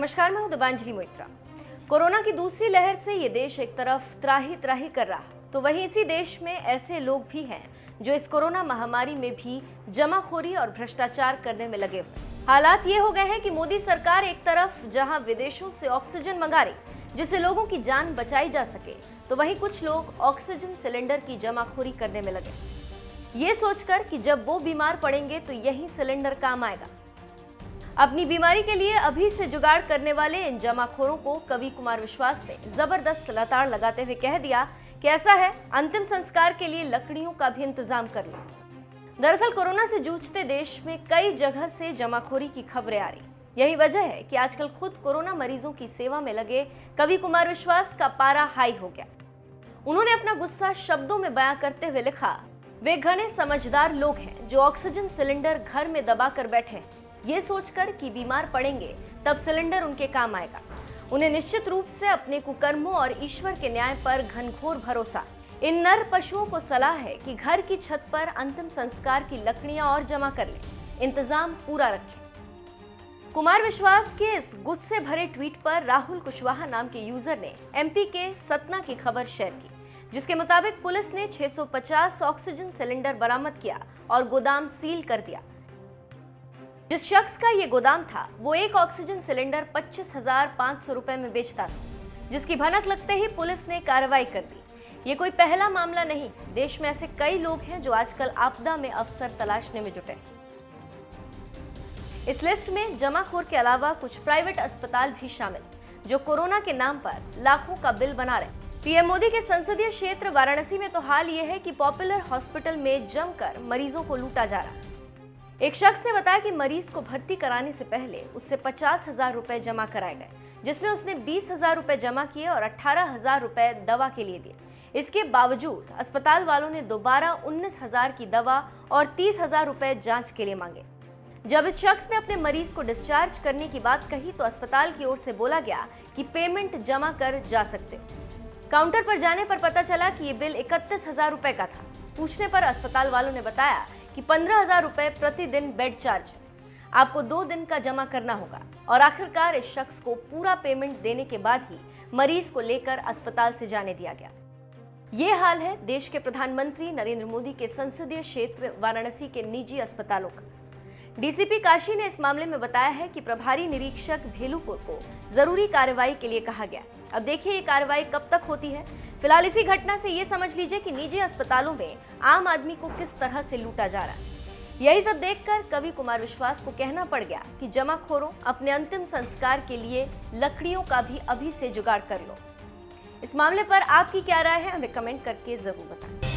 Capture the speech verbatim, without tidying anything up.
नमस्कार, मैं हूं दिबांजलि मोइत्रा। कोरोना की दूसरी लहर से ये देश एक तरफ त्राही त्राही कर रहा, तो वहीं इसी देश में ऐसे लोग भी हैं जो इस कोरोना महामारी में भी जमाखोरी और भ्रष्टाचार करने में लगे हुए। हालात ये हो गए हैं कि मोदी सरकार एक तरफ जहां विदेशों से ऑक्सीजन मंगा रही जिससे लोगों की जान बचाई जा सके, तो वहीं कुछ लोग ऑक्सीजन सिलेंडर की जमाखोरी करने में लगे, ये सोचकर कि जब वो बीमार पड़ेंगे तो यही सिलेंडर काम आएगा। अपनी बीमारी के लिए अभी से जुगाड़ करने वाले इन जमाखोरों को कवि कुमार विश्वास ने जबरदस्त लताड़ लगाते हुए कह दिया कि ऐसा है, अंतिम संस्कार के लिए लकड़ियों का भी इंतजाम कर लो। दरअसल कोरोना से जूझते देश में कई जगह से जमाखोरी की खबरें आ रही। यही वजह है कि आजकल खुद कोरोना मरीजों की सेवा में लगे कवि कुमार विश्वास का पारा हाई हो गया। उन्होंने अपना गुस्सा शब्दों में बयां करते हुए लिखा, वे घने समझदार लोग हैं जो ऑक्सीजन सिलेंडर घर में दबा कर बैठे, ये सोचकर कि बीमार पड़ेंगे तब सिलेंडर उनके काम आएगा। उन्हें निश्चित रूप से अपने कुकर्मों और ईश्वर के न्याय पर घनघोर भरोसा। इन नर पशुओं को सलाह है कि घर की छत पर अंतिम संस्कार की लकड़ियां और जमा कर लें, इंतजाम पूरा रखें। कुमार विश्वास के इस गुस्से भरे ट्वीट पर राहुल कुशवाहा नाम के यूजर ने एमपी के सतना की खबर शेयर की, जिसके मुताबिक पुलिस ने छह सौ पचास ऑक्सीजन सिलेंडर बरामद किया और गोदाम सील कर दिया। जिस शख्स का ये गोदाम था वो एक ऑक्सीजन सिलेंडर पच्चीस हजार पाँच सौ रुपए में बेचता था, जिसकी भनक लगते ही पुलिस ने कार्रवाई कर दी। ये कोई पहला मामला नहीं, देश में ऐसे कई लोग हैं जो आजकल आपदा में अवसर तलाशने में जुटे। इस लिस्ट में जमाखोर के अलावा कुछ प्राइवेट अस्पताल भी शामिल, जो कोरोना के नाम पर लाखों का बिल बना रहे। पीएम मोदी के संसदीय क्षेत्र वाराणसी में तो हाल ये है कि पॉपुलर हॉस्पिटल में जमकर मरीजों को लूटा जा रहा है। एक शख्स ने बताया कि मरीज को भर्ती कराने से पहले उससे पचास हजार रुपए जमा कराए गए, जिसमें उसने बीस हजार रुपए जमा किए और अठारह हजार रुपए दवा के लिए दिए। इसके बावजूद अस्पताल वालों ने दोबारा उन्नीस हजार की दवा और तीस हजार रुपए जांच के लिए मांगे। जब इस शख्स ने अपने मरीज को डिस्चार्ज करने की बात कही तो अस्पताल की ओर से बोला गया कि पेमेंट जमा कर जा सकते। काउंटर पर जाने पर पता चला कि ये बिल इकतीस हजार रुपए का था। पूछने पर अस्पताल वालों ने बताया कि पंद्रह हजार रुपए प्रतिदिन बेड चार्ज आपको दो दिन का जमा करना होगा, और आखिरकार इस शख्स को पूरा पेमेंट देने के बाद ही मरीज को लेकर अस्पताल से जाने दिया गया। ये हाल है देश के प्रधानमंत्री नरेंद्र मोदी के संसदीय क्षेत्र वाराणसी के निजी अस्पतालों का। डीसीपी काशी ने इस मामले में बताया है कि प्रभारी निरीक्षक भेलुपुर को जरूरी कार्रवाई के लिए कहा गया। अब देखिए ये कार्रवाई कब तक होती है। फिलहाल इसी घटना से ये समझ लीजिए कि निजी अस्पतालों में आम आदमी को किस तरह से लूटा जा रहा है। यही सब देखकर कवि कुमार विश्वास को कहना पड़ गया कि जमाखोरों, अपने अंतिम संस्कार के लिए लकड़ियों का भी अभी से जुगाड़ कर लो। इस मामले पर आपकी क्या राय है, हमें कमेंट करके जरूर बताएं।